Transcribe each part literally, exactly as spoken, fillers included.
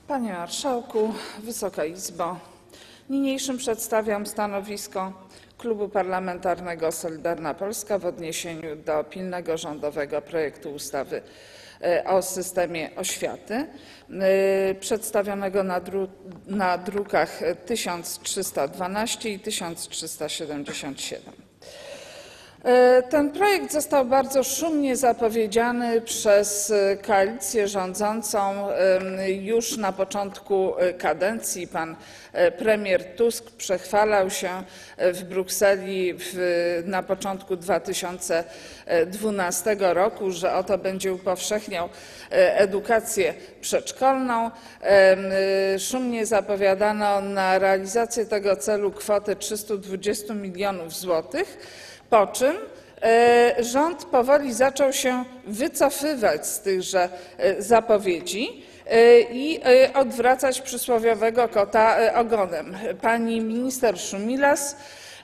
Panie Marszałku, Wysoka Izbo! Niniejszym przedstawiam stanowisko Klubu Parlamentarnego Solidarna Polska w odniesieniu do pilnego rządowego projektu ustawy o systemie oświaty, przedstawionego na, dru na drukach tysiąc trzysta dwanaście i tysiąc trzysta siedemdziesiąt siedem. Ten projekt został bardzo szumnie zapowiedziany przez koalicję rządzącą już na początku kadencji. Pan premier Tusk przechwalał się w Brukseli w, na początku dwa tysiące dwunastego roku, że oto będzie upowszechniał edukację przedszkolną. Szumnie zapowiadano na realizację tego celu kwotę trzystu dwudziestu milionów złotych. Po czym rząd powoli zaczął się wycofywać z tychże zapowiedzi i odwracać przysłowiowego kota ogonem. Pani minister Szumilas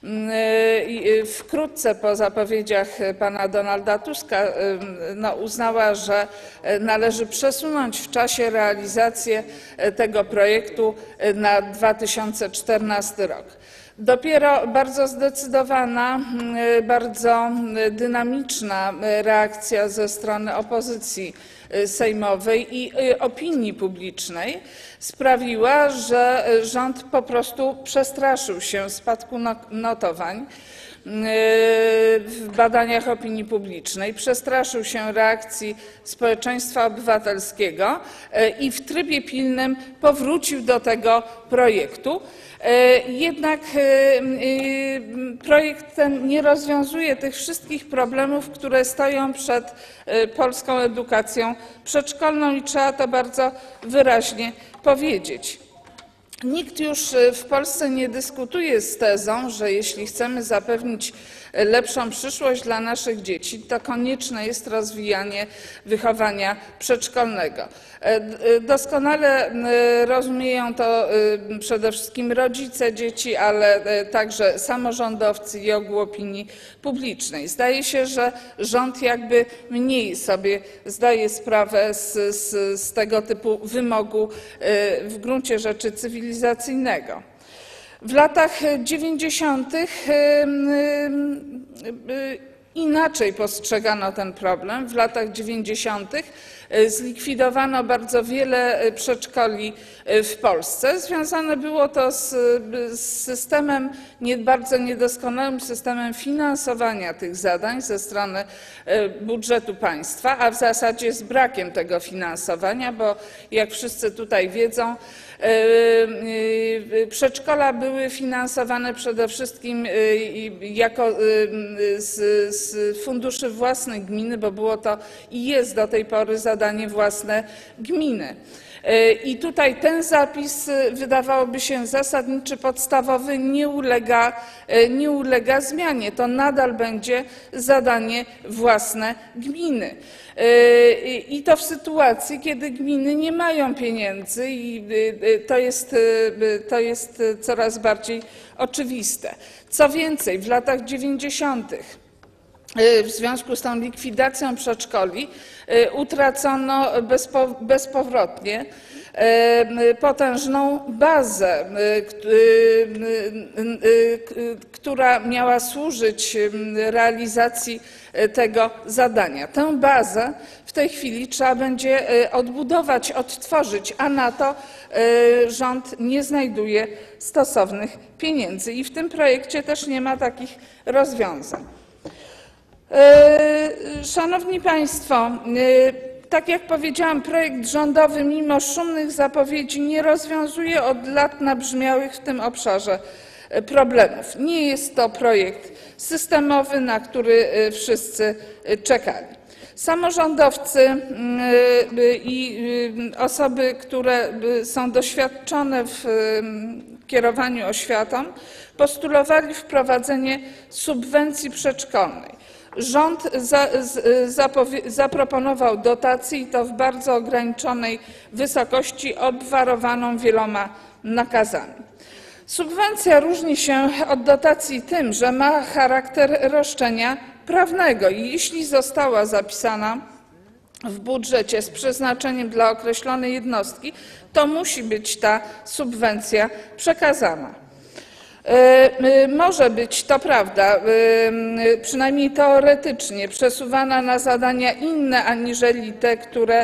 wkrótce po zapowiedziach pana Donalda Tuska no, uznała, że należy przesunąć w czasie realizację tego projektu na dwa tysiące czternasty rok. Dopiero bardzo zdecydowana, bardzo dynamiczna reakcja ze strony opozycji sejmowej i opinii publicznej sprawiła, że rząd po prostu przestraszył się spadku notowań w badaniach opinii publicznej, przestraszył się reakcji społeczeństwa obywatelskiego i w trybie pilnym powrócił do tego projektu. Jednak projekt ten nie rozwiązuje tych wszystkich problemów, które stoją przed polską edukacją przedszkolną i trzeba to bardzo wyraźnie powiedzieć. Nikt już w Polsce nie dyskutuje z tezą, że jeśli chcemy zapewnić lepszą przyszłość dla naszych dzieci, to konieczne jest rozwijanie wychowania przedszkolnego. Doskonale rozumieją to przede wszystkim rodzice dzieci, ale także samorządowcy i ogół opinii publicznej. Zdaje się, że rząd jakby mniej sobie zdaje sprawę z, z, z tego typu wymogu w gruncie rzeczy cywilizacyjnego. W latach dziewięćdziesiątych inaczej postrzegano ten problem. W latach dziewięćdziesiątych zlikwidowano bardzo wiele przedszkoli w Polsce. Związane było to z, z systemem, nie, bardzo niedoskonałym systemem finansowania tych zadań ze strony budżetu państwa, a w zasadzie z brakiem tego finansowania, bo jak wszyscy tutaj wiedzą, przedszkola były finansowane przede wszystkim jako z, z funduszy własnych gminy, bo było to i jest do tej pory zadanie własne gminy. I tutaj ten zapis, wydawałoby się zasadniczy, podstawowy, nie ulega, nie ulega zmianie. To nadal będzie zadanie własne gminy. I to w sytuacji, kiedy gminy nie mają pieniędzy i to jest, to jest coraz bardziej oczywiste. Co więcej, w latach dziewięćdziesiątych w związku z tą likwidacją przedszkoli utracono bezpowrotnie potężną bazę, która miała służyć realizacji tego zadania. Tę bazę w tej chwili trzeba będzie odbudować, odtworzyć, a na to rząd nie znajduje stosownych pieniędzy i w tym projekcie też nie ma takich rozwiązań. Szanowni Państwo, tak jak powiedziałam, projekt rządowy mimo szumnych zapowiedzi nie rozwiązuje od lat nabrzmiałych w tym obszarze problemów. Nie jest to projekt systemowy, na który wszyscy czekali. Samorządowcy i osoby, które są doświadczone w kierowaniu oświatą, postulowali wprowadzenie subwencji przedszkolnej. Rząd za, zaproponował dotację i to w bardzo ograniczonej wysokości, obwarowaną wieloma nakazami. Subwencja różni się od dotacji tym, że ma charakter roszczenia prawnego i jeśli została zapisana w budżecie z przeznaczeniem dla określonej jednostki, to musi być ta subwencja przekazana. Może być, to prawda, przynajmniej teoretycznie przesuwana na zadania inne aniżeli te, które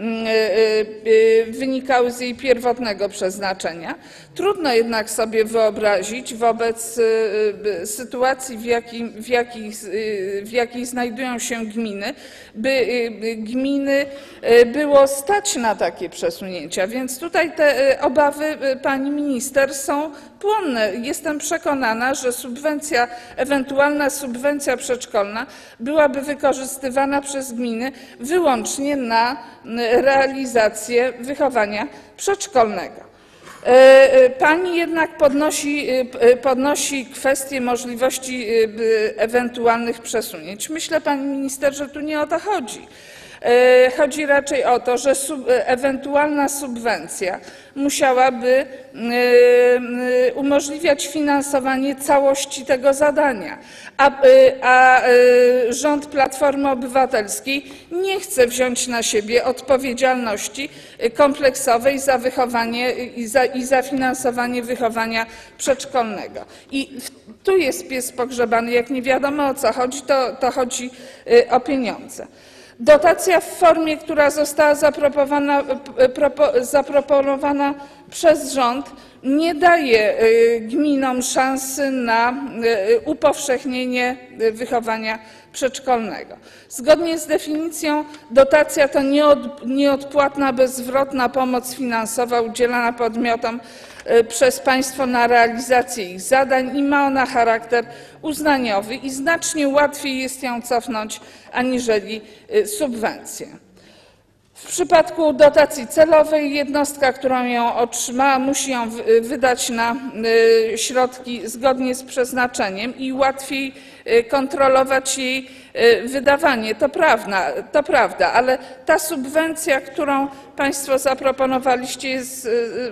wynikały z jej pierwotnego przeznaczenia. Trudno jednak sobie wyobrazić wobec sytuacji, w jakiej, w jakiej, w jakiej znajdują się gminy, by gminy było stać na takie przesunięcia. Więc tutaj te obawy pani minister są płonne. Jestem przekonana, że subwencja, ewentualna subwencja przedszkolna byłaby wykorzystywana przez gminy wyłącznie na realizację wychowania przedszkolnego. Pani jednak podnosi, podnosi kwestię możliwości ewentualnych przesunięć. Myślę, pani minister, że tu nie o to chodzi. Chodzi raczej o to, że sub, ewentualna subwencja musiałaby umożliwiać finansowanie całości tego zadania, a, a rząd Platformy Obywatelskiej nie chce wziąć na siebie odpowiedzialności kompleksowej za wychowanie i za, i za finansowanie wychowania przedszkolnego. I tu jest pies pogrzebany. Jak nie wiadomo, o co chodzi, to, to chodzi o pieniądze. Dotacja w formie, która została zaproponowana, zaproponowana przez rząd, nie daje gminom szansy na upowszechnienie wychowania przedszkolnego. Zgodnie z definicją dotacja to nieodpłatna, bezzwrotna pomoc finansowa udzielana podmiotom przez państwo na realizację ich zadań i ma ona charakter uznaniowy i znacznie łatwiej jest ją cofnąć aniżeli subwencję. W przypadku dotacji celowej jednostka, która ją otrzymała, musi ją wydać na środki zgodnie z przeznaczeniem i łatwiej kontrolować jej wydawanie. To prawda, to prawda, ale ta subwencja, którą państwo zaproponowaliście, jest,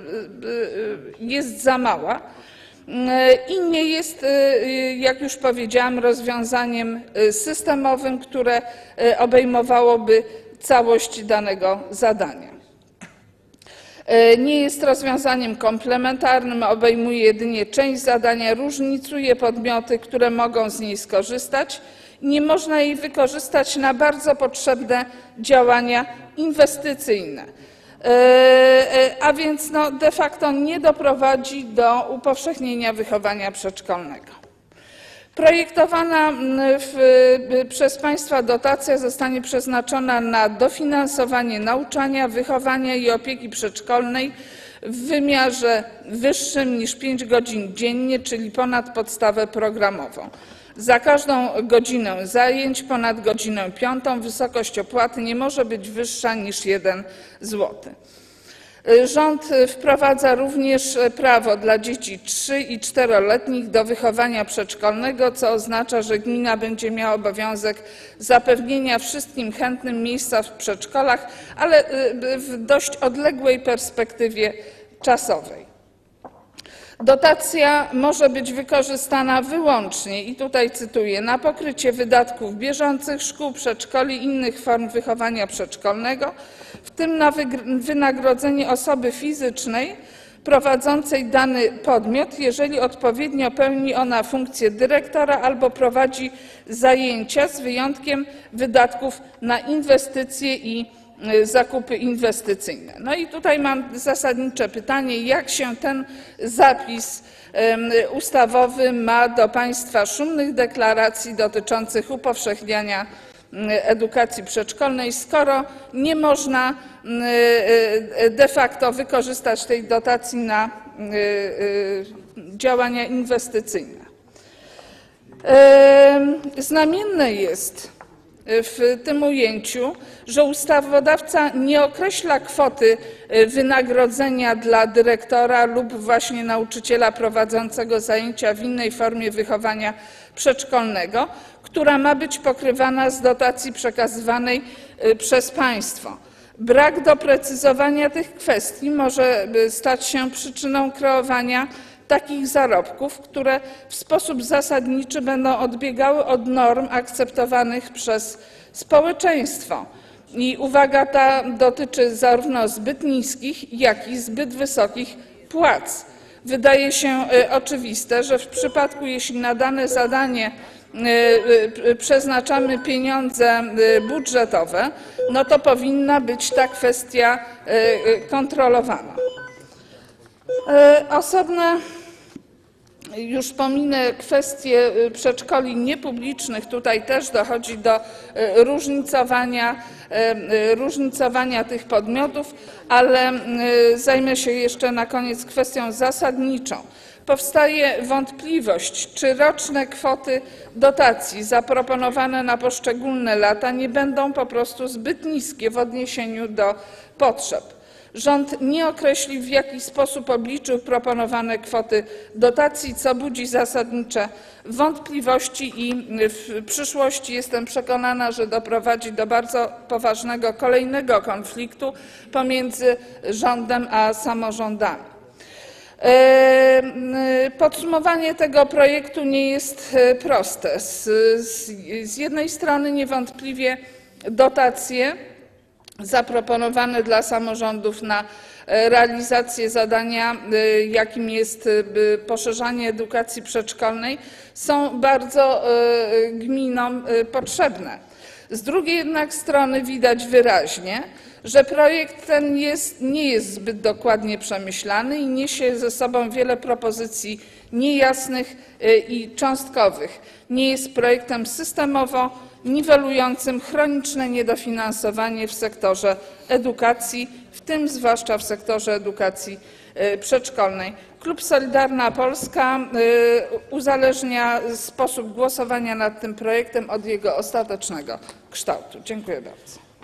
jest za mała i nie jest, jak już powiedziałam, rozwiązaniem systemowym, które obejmowałoby całość danego zadania. Nie jest rozwiązaniem komplementarnym, obejmuje jedynie część zadania, różnicuje podmioty, które mogą z niej skorzystać. Nie można jej wykorzystać na bardzo potrzebne działania inwestycyjne, a więc no de facto nie doprowadzi do upowszechnienia wychowania przedszkolnego. Projektowana w, przez państwa dotacja zostanie przeznaczona na dofinansowanie nauczania, wychowania i opieki przedszkolnej w wymiarze wyższym niż pięć godzin dziennie, czyli ponad podstawę programową. Za każdą godzinę zajęć ponad godzinę piątą wysokość opłaty nie może być wyższa niż jeden złoty. Rząd wprowadza również prawo dla dzieci trzy- i czteroletnich do wychowania przedszkolnego, co oznacza, że gmina będzie miała obowiązek zapewnienia wszystkim chętnym miejsca w przedszkolach, ale w dość odległej perspektywie czasowej. Dotacja może być wykorzystana wyłącznie, i tutaj cytuję, na pokrycie wydatków bieżących szkół, przedszkoli i innych form wychowania przedszkolnego, w tym na wynagrodzenie osoby fizycznej prowadzącej dany podmiot, jeżeli odpowiednio pełni ona funkcję dyrektora albo prowadzi zajęcia, z wyjątkiem wydatków na inwestycje i zakupy inwestycyjne. No i tutaj mam zasadnicze pytanie, jak się ten zapis ustawowy ma do państwa szumnych deklaracji dotyczących upowszechniania edukacji przedszkolnej, skoro nie można de facto wykorzystać tej dotacji na działania inwestycyjne. Znamienne jest w tym ujęciu, że ustawodawca nie określa kwoty wynagrodzenia dla dyrektora lub właśnie nauczyciela prowadzącego zajęcia w innej formie wychowania przedszkolnego, która ma być pokrywana z dotacji przekazywanej przez państwo. Brak doprecyzowania tych kwestii może stać się przyczyną kreowania takich zarobków, które w sposób zasadniczy będą odbiegały od norm akceptowanych przez społeczeństwo. I uwaga ta dotyczy zarówno zbyt niskich, jak i zbyt wysokich płac. Wydaje się oczywiste, że w przypadku, jeśli na dane zadanie przeznaczamy pieniądze budżetowe, no to powinna być ta kwestia kontrolowana. Osobne, już pominę kwestię przedszkoli niepublicznych, tutaj też dochodzi do różnicowania, różnicowania tych podmiotów, ale zajmę się jeszcze na koniec kwestią zasadniczą. Powstaje wątpliwość, czy roczne kwoty dotacji zaproponowane na poszczególne lata nie będą po prostu zbyt niskie w odniesieniu do potrzeb. Rząd nie określił, w jaki sposób obliczył proponowane kwoty dotacji, co budzi zasadnicze wątpliwości i w przyszłości jestem przekonana, że doprowadzi do bardzo poważnego kolejnego konfliktu pomiędzy rządem a samorządami. Podsumowanie tego projektu nie jest proste. Z, z, z jednej strony niewątpliwie dotacje zaproponowane dla samorządów na realizację zadania, jakim jest poszerzanie edukacji przedszkolnej, są bardzo gminom potrzebne. Z drugiej jednak strony widać wyraźnie, że projekt ten jest, nie jest zbyt dokładnie przemyślany i niesie ze sobą wiele propozycji niejasnych i cząstkowych. Nie jest projektem systemowo niwelującym chroniczne niedofinansowanie w sektorze edukacji, w tym zwłaszcza w sektorze edukacji przedszkolnej. Klub Solidarna Polska uzależnia sposób głosowania nad tym projektem od jego ostatecznego kształtu. Dziękuję bardzo.